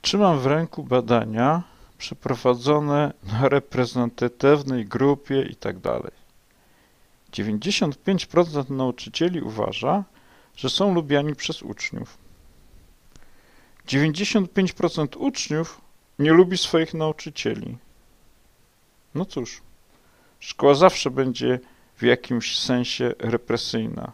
Trzymam w ręku badania przeprowadzone na reprezentatywnej grupie itd. 95% nauczycieli uważa, że są lubiani przez uczniów. 95% uczniów nie lubi swoich nauczycieli. No cóż, szkoła zawsze będzie w jakimś sensie represyjna.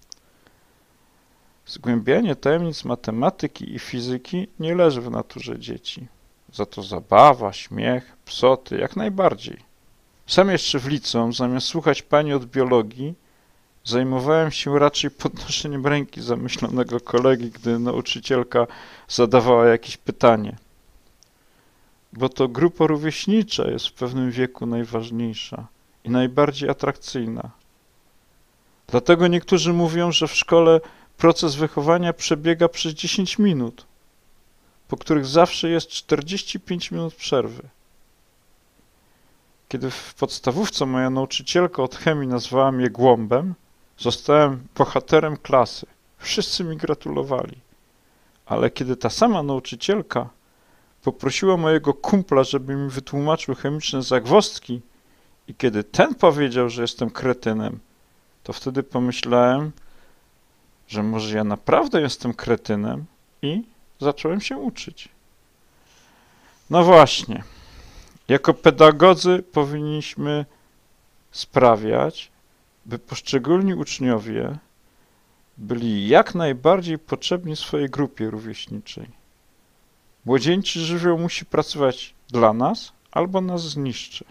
Zgłębianie tajemnic matematyki i fizyki nie leży w naturze dzieci. Za to zabawa, śmiech, psoty jak najbardziej. Sam jeszcze w liceum, zamiast słuchać pani od biologii, zajmowałem się raczej podnoszeniem ręki zamyślonego kolegi, gdy nauczycielka zadawała jakieś pytanie. Bo to grupa rówieśnicza jest w pewnym wieku najważniejsza i najbardziej atrakcyjna. Dlatego niektórzy mówią, że w szkole proces wychowania przebiega przez 10 minut, po których zawsze jest 45 minut przerwy. Kiedy w podstawówce moja nauczycielka od chemii nazwała mnie głąbem, zostałem bohaterem klasy. Wszyscy mi gratulowali. Ale kiedy ta sama nauczycielka poprosiła mojego kumpla, żeby mi wytłumaczył chemiczne zagwozdki i kiedy ten powiedział, że jestem kretynem, to wtedy pomyślałem, że może ja naprawdę jestem kretynem i zacząłem się uczyć. No właśnie, jako pedagodzy powinniśmy sprawiać, by poszczególni uczniowie byli jak najbardziej potrzebni swojej grupie rówieśniczej. Młodzieńczy żywioł musi pracować dla nas albo nas zniszczy.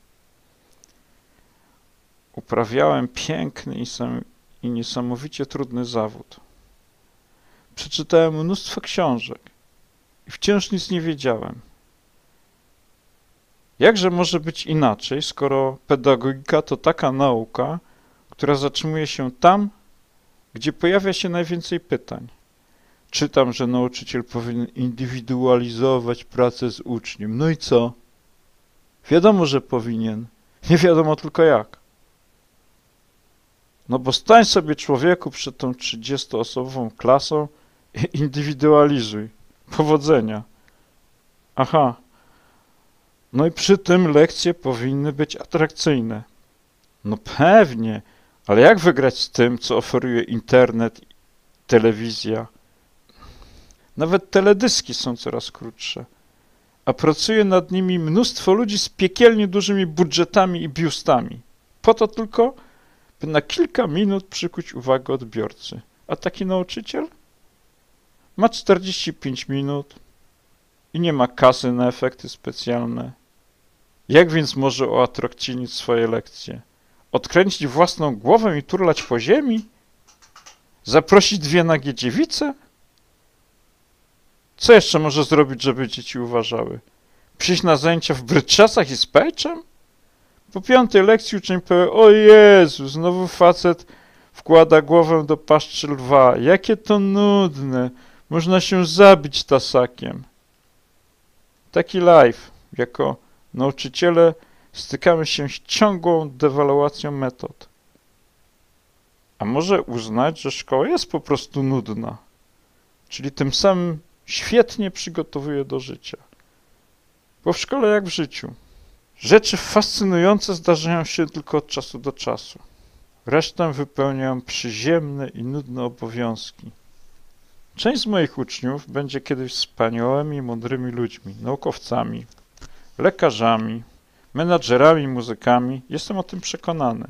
Uprawiałem piękny i niesamowicie trudny zawód. Przeczytałem mnóstwo książek i wciąż nic nie wiedziałem. Jakże może być inaczej, skoro pedagogika to taka nauka, która zatrzymuje się tam, gdzie pojawia się najwięcej pytań. Czytam, że nauczyciel powinien indywidualizować pracę z uczniem. No i co? Wiadomo, że powinien. Nie wiadomo tylko jak. No bo stań sobie człowieku przed tą 30-osobową klasą i indywidualizuj. Powodzenia. Aha. No i przy tym lekcje powinny być atrakcyjne. No pewnie, ale jak wygrać z tym, co oferuje internet, telewizja? Nawet teledyski są coraz krótsze, a pracuje nad nimi mnóstwo ludzi z piekielnie dużymi budżetami i biustami. Po to tylko, by na kilka minut przykuć uwagę odbiorcy. A taki nauczyciel ma 45 minut i nie ma kasy na efekty specjalne. Jak więc może uatrakcyjnić swoje lekcje? Odkręcić własną głowę i turlać po ziemi? Zaprosić dwie nagie dziewice? Co jeszcze może zrobić, żeby dzieci uważały? Przyjść na zajęcia w bryczasach i z pejczem? Po 5. lekcji uczeń powie: o Jezu, znowu facet wkłada głowę do paszczy lwa. Jakie to nudne. Można się zabić tasakiem. Taki live. Jako nauczyciele stykamy się z ciągłą dewaluacją metod. A może uznać, że szkoła jest po prostu nudna, czyli tym samym świetnie przygotowuje do życia. Bo w szkole jak w życiu. Rzeczy fascynujące zdarzają się tylko od czasu do czasu. Resztę wypełniają przyziemne i nudne obowiązki. Część z moich uczniów będzie kiedyś wspaniałymi, mądrymi ludźmi, naukowcami, lekarzami, menadżerami, muzykami. Jestem o tym przekonany.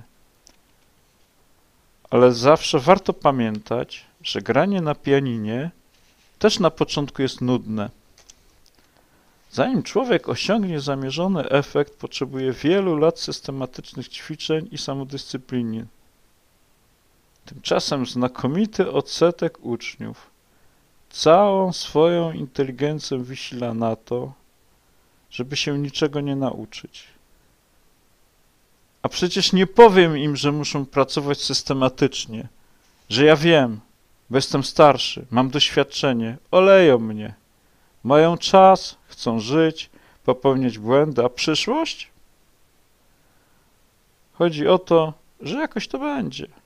Ale zawsze warto pamiętać, że granie na pianinie też na początku jest nudne. Zanim człowiek osiągnie zamierzony efekt, potrzebuje wielu lat systematycznych ćwiczeń i samodyscypliny. Tymczasem znakomity odsetek uczniów całą swoją inteligencję wysila na to, żeby się niczego nie nauczyć. A przecież nie powiem im, że muszą pracować systematycznie, że ja wiem, bo jestem starszy, mam doświadczenie, oleją mnie. Mają czas, chcą żyć, popełniać błędy, a przyszłość? Chodzi o to, że jakoś to będzie.